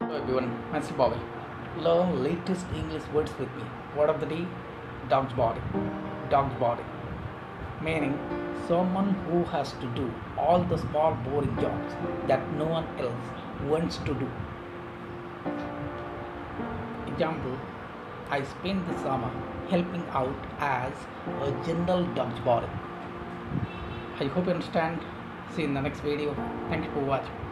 Hello everyone, myself Bobby. Learn latest English words with me. Word of the day: Dogsbody. Dogsbody, meaning someone who has to do all the small boring jobs that no one else wants to do. Example: I spent the summer helping out as a general dogsbody. I hope you understand. See you in the next video. Thank you for watching.